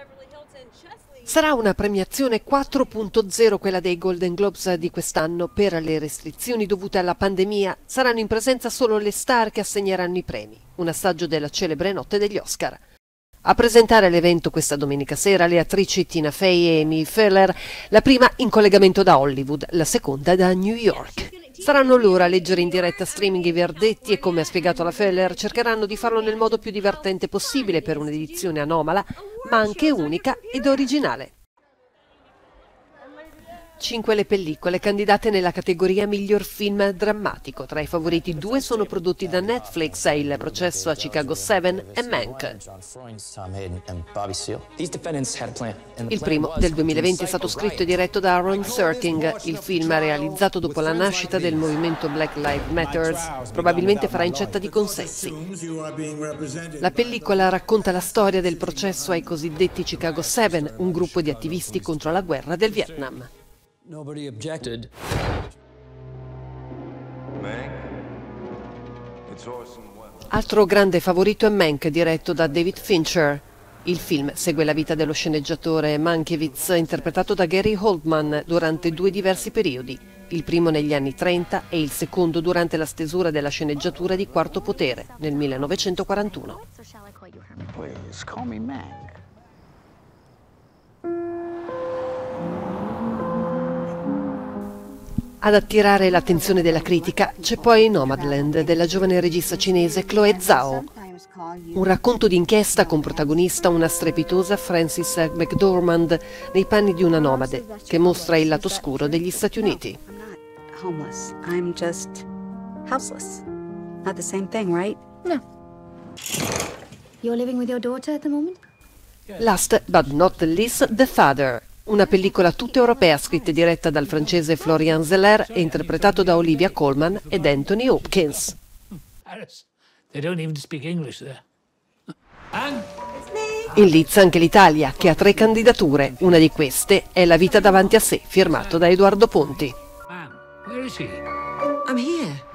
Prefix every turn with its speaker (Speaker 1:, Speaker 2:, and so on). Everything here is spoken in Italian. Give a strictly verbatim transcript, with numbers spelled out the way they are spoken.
Speaker 1: Sarà una premiazione quattro punto zero quella dei Golden Globes di quest'anno. Per le restrizioni dovute alla pandemia saranno in presenza solo le star che assegneranno i premi, un assaggio della celebre notte degli Oscar. A presentare l'evento questa domenica sera le attrici Tina Fey e Amy Poehler, la prima in collegamento da Hollywood, la seconda da New York. Saranno loro a leggere in diretta streaming i verdetti e, come ha spiegato la Poehler, cercheranno di farlo nel modo più divertente possibile per un'edizione anomala, ma anche unica ed originale. Cinque le pellicole candidate nella categoria miglior film drammatico. Tra i favoriti due sono prodotti da Netflix, Il processo a Chicago sette e Mank. Il primo, del duemilaventi, è stato scritto e diretto da Aaron Sorkin. Il film, realizzato dopo la nascita del movimento Black Lives Matter, probabilmente farà incetta di consensi. La pellicola racconta la storia del processo ai cosiddetti Chicago sette, un gruppo di attivisti contro la guerra del Vietnam.
Speaker 2: Nobody objected.
Speaker 1: Altro grande favorito è Mank, diretto da David Fincher. Il film segue la vita dello sceneggiatore Mankiewicz, interpretato da Gary Oldman, durante due diversi periodi, il primo negli anni trenta e il secondo durante la stesura della sceneggiatura di Quarto Potere, nel millenovecentoquarantuno.
Speaker 3: Please, call me Mank.
Speaker 1: Ad attirare l'attenzione della critica c'è poi Nomadland della giovane regista cinese Chloe Zhao, un racconto d'inchiesta con protagonista una strepitosa Frances McDormand nei panni di una nomade che mostra il lato oscuro degli Stati Uniti.
Speaker 4: Homeless. I'm just houseless. Not the same thing, right?
Speaker 5: No. You're living with your daughter at the moment?
Speaker 1: Last but not least, The Father. Una pellicola tutta europea scritta e diretta dal francese Florian Zeller e interpretato da Olivia Colman ed Anthony Hopkins. In liz anche l'Italia, che ha tre candidature. Una di queste è La vita davanti a sé, firmato da Edoardo Ponti.
Speaker 2: I'm here.